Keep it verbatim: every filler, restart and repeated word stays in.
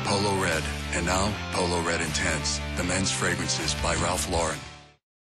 Polo Red, and now Polo Red Intense, the men's fragrances by Ralph Lauren.